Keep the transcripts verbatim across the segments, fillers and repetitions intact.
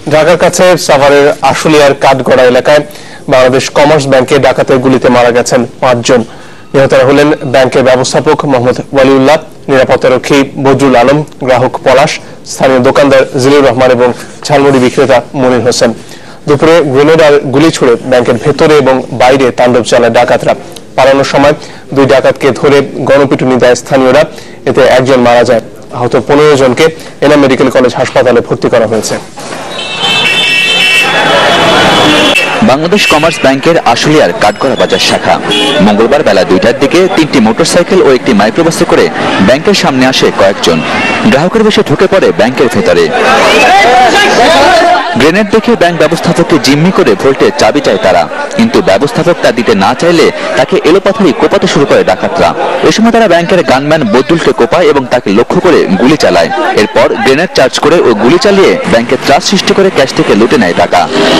ঢাকার কাছে সাভারের আশুলিয়ার কাঠগড়া এলাকায় বাংলাদেশ কমার্স ব্যাংকে ডাকাতের গুলিতে মারা গেছেন পাঁচজন। নিহতরা হলেন ব্যাংকের ব্যবস্থাপক মোহাম্মদ ওয়ালিউল্লাহ, নিরাপত্তারক্ষী বদরুল আলম, গ্রাহক পলাশ, স্থানীয় দোকানদার জিলুর রহমান এবং ঝালমুড়ি বিক্রেতা মনির হোসেন। দুপুরে গ্রেনেড আর গুলি ছুড়ে ব্যাংকের ভেতরে এবং বাইরে তাণ্ডব চালায় ডাকাতরা। পালানোর সময় দুই ডাকাতকে ধরে গণপিটুনি দেয় স্থানীয়রা, এতে একজন মারা যায়। আহত পনেরো জনকে এনাম মেডিকেল কলেজ হাসপাতালে ভর্তি করা হয়েছে। বাংলাদেশ কমার্স ব্যাংকের আশুলিয়ার কাঠগড়া বাজার শাখা মঙ্গলবার বেলা দুইটার দিকে তিনটি মোটরসাইকেল ও একটি মাইক্রোবাসে করে ব্যাংকের সামনে আসে কয়েকজন। গ্রাহকের বেশে ঢুকে পড়ে ব্যাংকের ভেতরে। গ্রেনেড দেখে ব্যাংক ব্যবস্থাপককে জিম্মি করে ভোল্টে চাবি চায় তারা, কিন্তু ব্যবস্থাপক তা দিতে না চাইলে তাকে এলোপাথারি কোপাতে শুরু করে ডাকাতরা। এ সময় তারা ব্যাংকের গানম্যান বদরুলকে কোপায় এবং তাকে লক্ষ্য করে গুলি চালায়। এরপর গ্রেনেড চার্জ করে ও গুলি চালিয়ে ব্যাংকের ত্রাস সৃষ্টি করে ক্যাশ থেকে লুটে নেয় টাকা।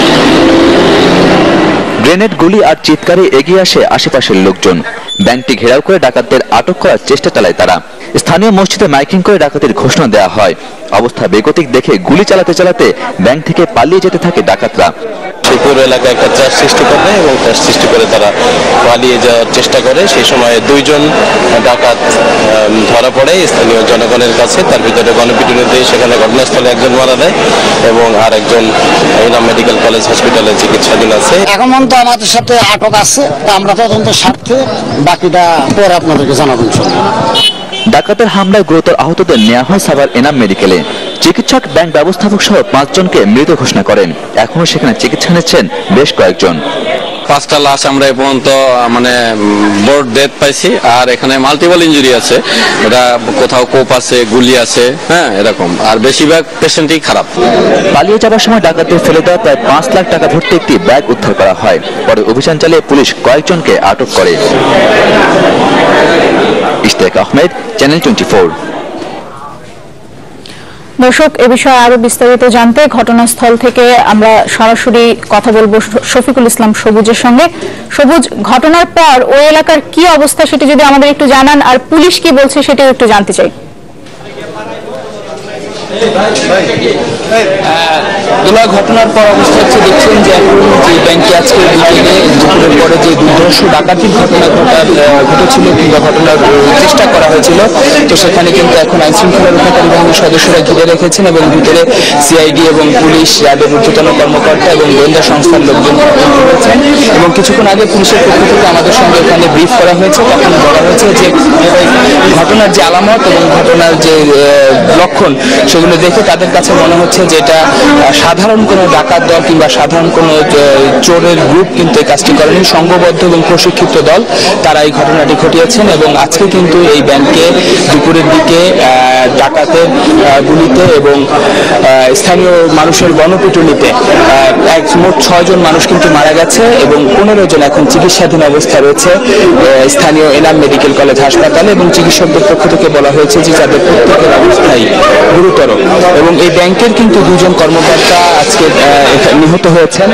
গ্রেনেড, গুলি আর চিৎকারে এগিয়ে আসে আশেপাশের লোকজন। ব্যাংকটি ঘেরাও করে ডাকাতদের আটক করার চেষ্টা চালায় তারা। স্থানীয় মসজিদে মাইকিং করে ডাকাতের ঘোষণা দেওয়া হয়। অবস্থা বেগতিক দেখে গুলি চালাতে চালাতে ব্যাংক থেকে পালিয়ে যেতে থাকে ডাকাতরা। পুরো এলাকায় একটা ত্রাস সৃষ্টি করে এবং ত্রাস সৃষ্টি করে তারা পালিয়ে যাওয়ার চেষ্টা করে। সেই সময় দুইজন ডাকাত ধরা পড়ে স্থানীয় জনগণের কাছে। তার ভিতরে গণপিটুনিতে সেখানে ঘটনাস্থলে একজন মারা যায় এবং আর একজন এনাম মেডিকেল কলেজ হাসপাতালে চিকিৎসাধীন আছে। এখন তো আমাদের সাথে আটক আছে, আমরা তদন্ত স্বার্থে বাকিটা পরে আপনাদেরকে জানাবেন। ডাকাতের হামলায় গুরুতর আহতদের নেওয়া হয় সাভার এনাম মেডিকেলে। চিকিৎসক ব্যাংক ব্যবস্থাপক সহ পাঁচজনকে মৃত ঘোষণা করেন। এখনো সেখানে চিকিৎসা নিচ্ছেন বেশ কয়েকজন। পাঁচটা লাশ আমরা এ পর্যন্ত মানে বোর্ড ডেথ পাইছি, আর এখানে মাল্টিপল ইঞ্জুরি আছে, এটা কোথাও কোপ আছে, গুলি আছে, হ্যাঁ এরকম, আর বেশিরভাগ পেশেন্টই খারাপ। পালিয়ে যাবার সময় ডাকাতদের ফেলে দেওয়া প্রায় পাঁচ লাখ টাকা ভর্তি একটি ব্যাগ উদ্ধার করা হয়। পরে অভিযান চালিয়ে পুলিশ কয়েকজনকে আটক করে। Ishtiaq Ahmed, channel twenty four. দর্শক, এ বিষয়ে আরো বিস্তারিত জানতে ঘটনাস্থল থেকে আমরা সরাসরি কথা বলবো শফিকুল ইসলাম সবুজের সঙ্গে। সবুজ, ঘটনার পর ওই এলাকার কি অবস্থা সেটি যদি আমাদের একটু জানান, আর পুলিশ কি বলছে সেটাও একটু জানতে চাই। দোলা, ঘটনার পর অবস্থা হচ্ছে দেখছেন যে এখন যে ব্যাংকে আজকে বিকেলে দুপুরের পরে যে দুর্ধর্ষ ডাকাতির ঘটনা ঘটার ঘটেছিল কিংবা ঘটনার চেষ্টা করা হয়েছিল, তো সেখানে কিন্তু এখন আইন শৃঙ্খলা রক্ষাকারী বাহিনীর সদস্যরা ঘিরে রেখেছেন এবং ভিতরে সিআইডি এবং পুলিশ, র্যাবের ঊর্ধ্বতন কর্মকর্তা এবং গোয়েন্দা সংস্থার লোকজন রয়েছেন। এবং কিছুক্ষণ আগে পুলিশের পক্ষ থেকে আমাদের সঙ্গে এখানে ব্রিফ করা হয়েছে। তখন বলা হয়েছে যে ঘটনার যে আলামত এবং ঘটনার যে লক্ষণ সেগুলো দেখে তাদের কাছে মনে হচ্ছে যে এটা সাধারণ কোনো ডাকাত দল কিংবা সাধারণ কোনো চোরের গ্রুপ কিন্তু এই কাজটি করেনি। সংঘবদ্ধ এবং প্রশিক্ষিত দল তারা এই ঘটনাটি ঘটিয়েছেন। এবং আজকে কিন্তু এই ব্যাংকে দুপুরের দিকে ডাকাতের গুলিতে এবং স্থানীয় মানুষের গণপিটুনিতে এক মোট ছয়জন মানুষ কিন্তু মারা গেছে এবং পনেরো জন এখন চিকিৎসাধীন অবস্থা রয়েছে স্থানীয় এনাম মেডিকেল কলেজ হাসপাতালে। এবং চিকিৎসকদের পক্ষ থেকে বলা হয়েছে যে যাদের প্রত্যেকের অবস্থাই গুরুতর। এবং এই ব্যাংকের কিন্তু দুজন কর্মকর্তা আজকে নিহত হয়েছেন।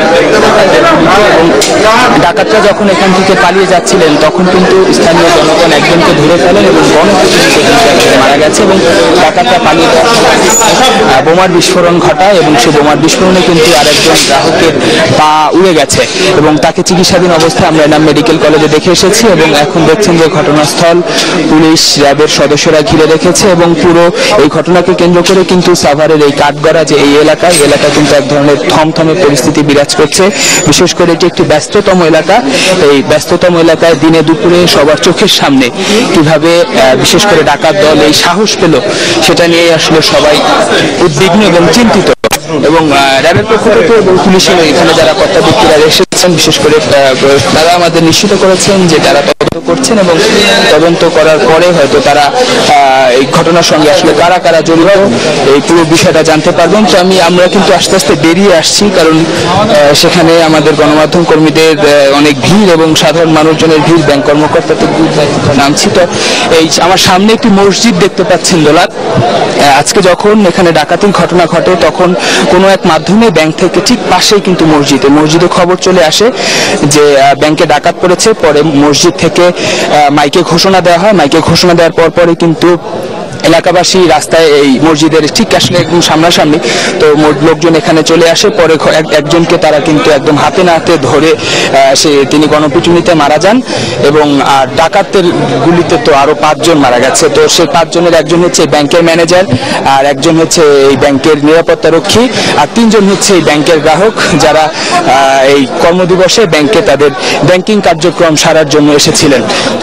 এবং ডাকাতরা যখন এখান থেকে পালিয়ে যাচ্ছিলেন তখন কিন্তু স্থানীয় জনগণ একজনকে ধরে ফেলেন এবং গণপিটুনিতে মারা গেছে। এবং ডাকাতরা পালিয়ে যাওয়ার সময় বোমার বিস্ফোরণ ঘটায় এবং সেই বোমার বিস্ফোরণে কিন্তু আরেকজন গ্রাহকের পা উড়ে গেছে এবং তাকে চিকিৎসাধীন অবস্থায় আমরা এনাম মেডিকেল কলেজে দেখে এসেছি। এবং এখন দেখছেন যে ঘটনাস্থল পুলিশ, র্যাবের সদস্যরা ঘিরে রেখেছে এবং পুরো এই ঘটনাকে কেন্দ্র করে কিন্তু সাভারের এই কাঠগড়া যে এই এলাকা, এই এলাকা কিন্তু এক ধরনের থমথমে পরিস্থিতি বিরাজ করছে। বিশেষ করে এটি একটি ব্যস্ততম এলাকা। এই ব্যস্ততম এলাকায় দিনে দুপুরে সবার চোখের সামনে কিভাবে বিশেষ করে ডাকাত দল এই সাহস পেল সেটা নিয়ে আসলে সবাই উদ্বিগ্ন এবং চিন্তিত। এবং র্যাবের পক্ষ থেকে এবং পুলিশের এখানে যারা কর্তাব্যক্তিরা এসেছেন বিশেষ করে তারা আমাদের নিশ্চিত করেছেন যে তারা তদন্ত করছেন এবং তদন্ত করার পরে হয়তো তারা এই ঘটনার সঙ্গে আসলে কারা কারা জড়িত এই পুরো বিষয়টা জানতে পারবেন। তো আমি আমরা কিন্তু আস্তে আস্তে বেরিয়ে আসছি, কারণ সেখানে আমাদের গণমাধ্যম কর্মীদের অনেক ভিড় এবং সাধারণ মানুষজনের ভিড়, ব্যাংক কর্মকর্তা তো নামছি। তো এই আমার সামনে একটি মসজিদ দেখতে পাচ্ছেন দোলাত। আজকে যখন এখানে ডাকাতির ঘটনা ঘটে তখন কোনো এক মাধ্যমে ব্যাংক থেকে ঠিক পাশেই কিন্তু মসজিদে মসজিদে খবর চলে আসে যে ব্যাংকে ডাকাত পড়েছে। পরে মসজিদ থেকে মাইকে ঘোষণা দেওয়া হয়। মাইকে ঘোষণা দেওয়ার পর পরে কিন্তু এলাকাবাসী রাস্তায় এই মসজিদের ঠিক আসলে একদম সামনাসামনি, তো লোকজন এখানে চলে আসে। পরে একজনকে তারা কিন্তু একদম হাতে নাতে ধরে সে তিনি গণপিটুনিতে মারা যান এবং আর ডাকাতের গুলিতে তো আরো পাঁচজন মারা গেছে। তো সেই পাঁচজনের একজন হচ্ছে ব্যাংকের ম্যানেজার, আর একজন হচ্ছে এই ব্যাংকের নিরাপত্তা রক্ষী, আর তিনজন হচ্ছে এই ব্যাংকের গ্রাহক যারা এই কর্মদিবসে ব্যাংকে তাদের ব্যাংকিং কার্যক্রম সারার জন্য এসেছিলেন। তো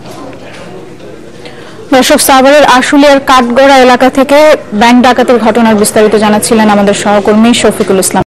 দর্শক, সাভারের আশুলিয়ার কাঠগড়া এলাকা থেকে ব্যাংক ডাকাতের ঘটনার বিস্তারিত জানাচ্ছিলেন আমাদের সহকর্মী শফিকুল ইসলাম।